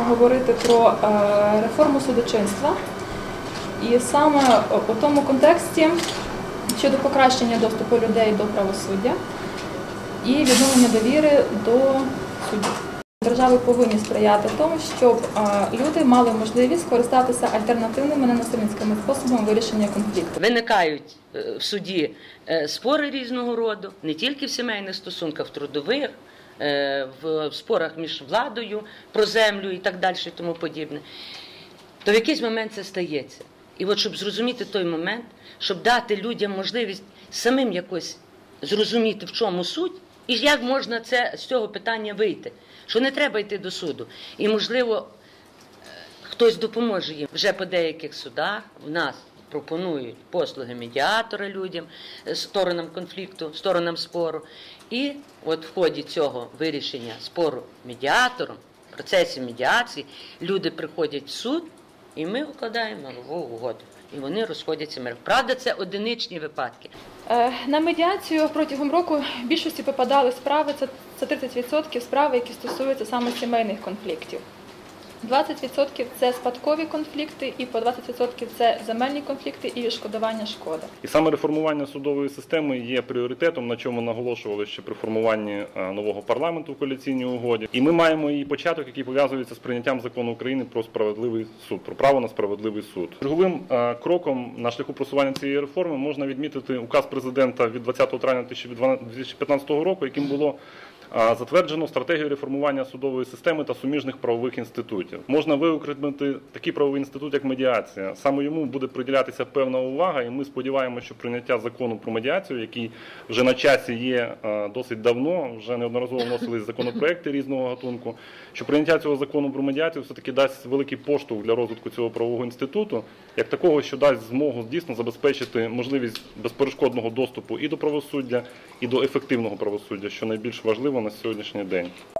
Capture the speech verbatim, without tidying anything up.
говорити про реформу судочинства. І саме у тому контексті щодо покращення доступу людей до правосуддя і відновлення довіри до суддів. Держави повинні сприяти тому, щоб люди мали можливість скористатися альтернативними ненасильницькими способами вирішення конфлікту. Виникають в суді спори різного роду, не тільки в сімейних стосунках, в трудових, в спорах між владою про землю і так далі і тому подібне. То в якийсь момент це стається. І от щоб зрозуміти той момент, щоб дати людям можливість самим якось зрозуміти, в чому суть, і як можна це, з цього питання вийти. Що не треба йти до суду. І, можливо, хтось допоможе їм. Вже по деяких судах в нас пропонують послуги медіатора людям, сторонам конфлікту, сторонам спору. І от в ході цього вирішення спору медіатором, в процесі медіації, люди приходять в суд, і ми укладаємо мирову угоду. І вони розходяться миром. Правда, це одиничні випадки. На медіацію протягом року в більшості попадали справи, це тридцять відсотків справи, які стосуються саме сімейних конфліктів. двадцять відсотків це спадкові конфлікти, і по двадцять відсотків це земельні конфлікти і відшкодування шкоди. І саме реформування судової системи є пріоритетом, на чому наголошували ще при формуванні нового парламенту в коаліційній угоді. І ми маємо її початок, який пов'язується з прийняттям закону України про справедливий суд, про право на справедливий суд. Черговим кроком на шляху просування цієї реформи можна відмітити указ президента від двадцятого травня дві тисячі п'ятнадцятого року, яким було затверджено стратегію реформування судової системи та суміжних правових інститутів. Можна виокремити такий правовий інститут, як медіація. Саме йому буде приділятися певна увага, і ми сподіваємося, що прийняття закону про медіацію, який вже на часі є досить давно, вже неодноразово вносились законопроекти різного гатунку, що прийняття цього закону про медіацію все-таки дасть великий поштовх для розвитку цього правового інституту, як такого, що дасть змогу дійсно забезпечити можливість безперешкодного доступу і до правосуддя, і до ефективного правосуддя, що найбільш важливо на сьогоднішній день.